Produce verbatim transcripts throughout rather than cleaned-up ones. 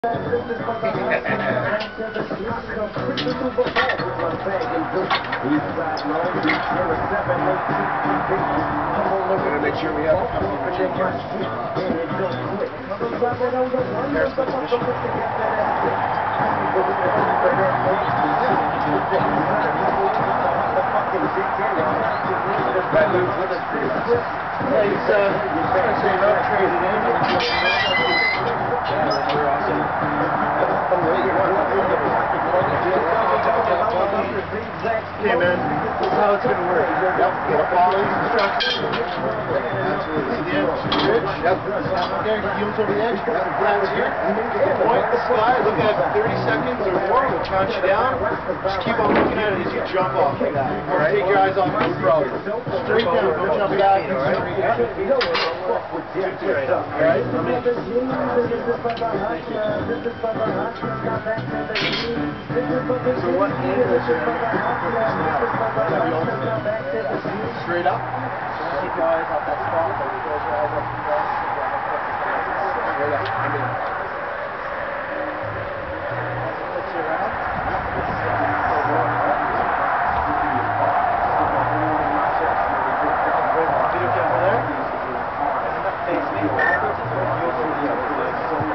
This is for the hot to the streets, come quick to Super Bowl with my bag and do. East side long, zero seven eight two three. Come on, look at make sure we have a couple of check my street, and it don't quit. Drop it on the one, there's the muscle to get that ass. People with the super that make me see. With the the fucking big game, the bad news with a six grip. Yeah, he's uh, saying up traded in. Hey man, this is how it's going to work. Yep, follow these instructions. Absolutely. See the edge? Bridge? Yep. Okay, heels over the edge. Flaps here. Point the slide. Look at it for thirty seconds or more. We'll count you down. Just keep on looking at it as you jump off like that. Alright? Take your eyes off the road. Straight down. Don't jump back. Alright? Alright? So what angle is it? Straight up. Keep your eyes off that spot. Close your eyes up. Straight up. Flips you around. Video camera there. Face me backwards and you'll see the other way.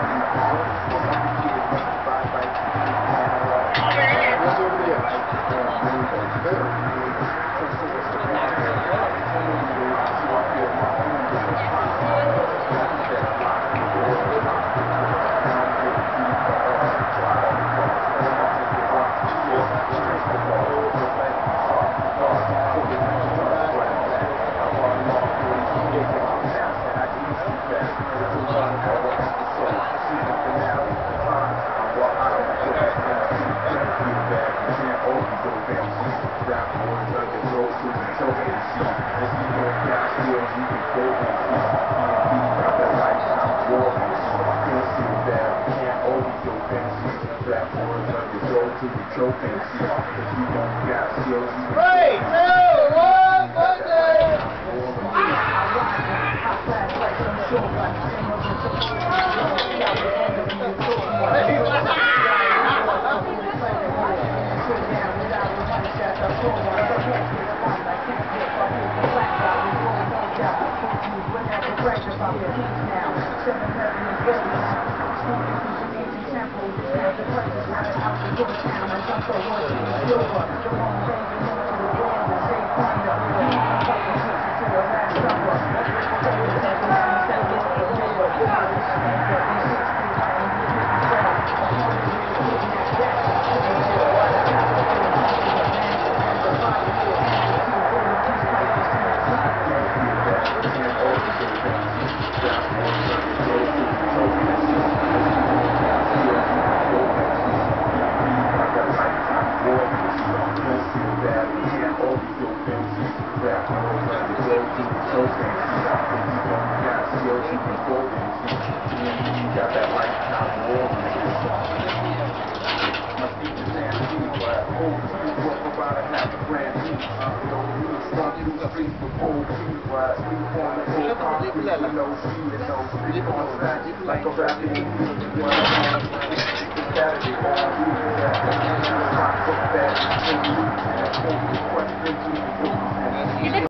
Three, two, one, Monday! Like a